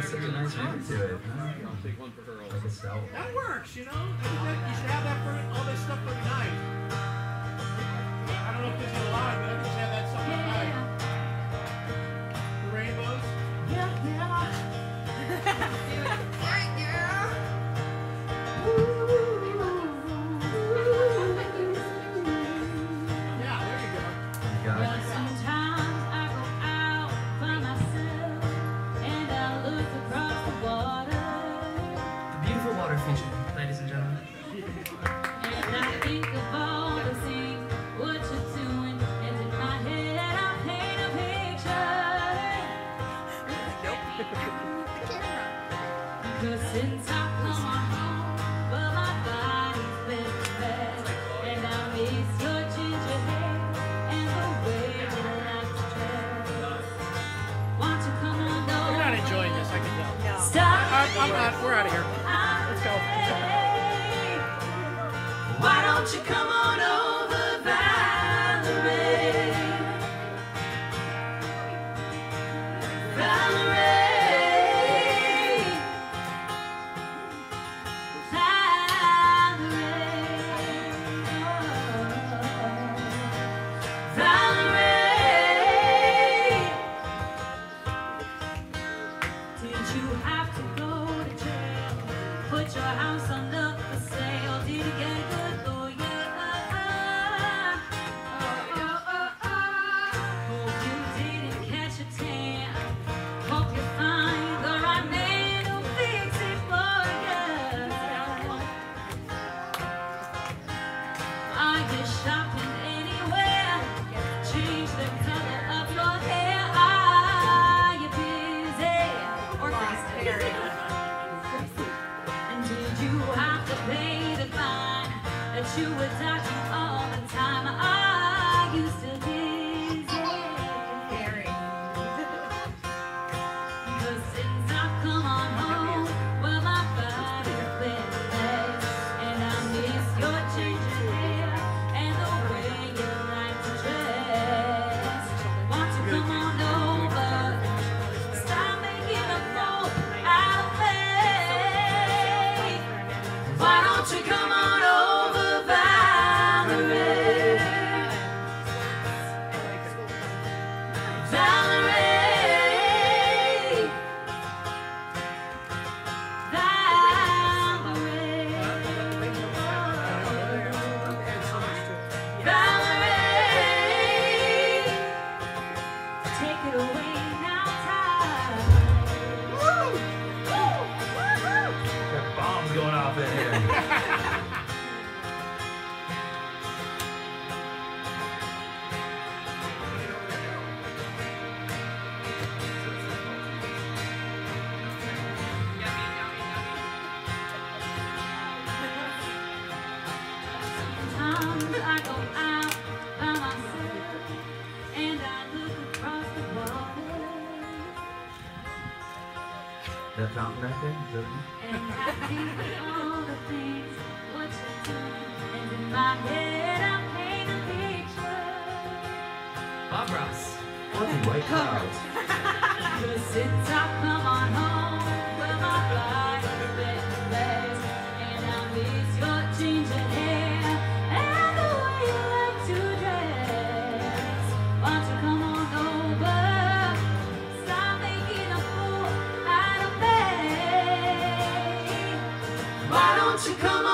such a nice ring to it. I'll take one for her also. Like a cell. That works, you know? You should have that for all this stuff for tonight. I don't know if this is alive, but I just have that stuff tonight. The rainbows. Yeah, there you go. God. Sometimes I go out by myself and I look across the water. The beautiful water feature, ladies and gentlemen. And I think of all the things what you're doing, and in my head I paint a picture. Because since I come on home, well my body's been fed, and I miss your ginger hair and the way you like to dress. Why don't you come on over? You're not enjoying this, I can tell. Stop. I'm not. We're out of here. Let's go. Why don't you come on over, Valerie? Valerie. Valerie. Did you have to go to jail? Put your house on up for sale. Did you get a good lawyer? Hope you didn't catch a tan. Hope you find the right man who'll fix it for you. Are you shopping anywhere? Change the color of your hair. Are you busy? Or busy? And did you have to pay the fine that you were dodging all the time? Are you still busy? Because since I've come on home, well my body's been less, and I miss your ginger hair and the way you like to dress. Why don't you come on over? Stop making a fool out of me. Why don't you come on over, Valerie? Valerie. Valerie. Take it away now, time. Got bombs going off in here. Sometimes I go out by myself and I look across the water. That fountain back there? Is that And I think of all the things what you're doing, and in my head I paint a picture. Bob Ross. Fluffy white clouds. Because since I've come on home, well my body's been blessed, and I miss your ginger hair and the way you like to dress. Why don't you come on over? Stop making a fool out of me. Why don't you come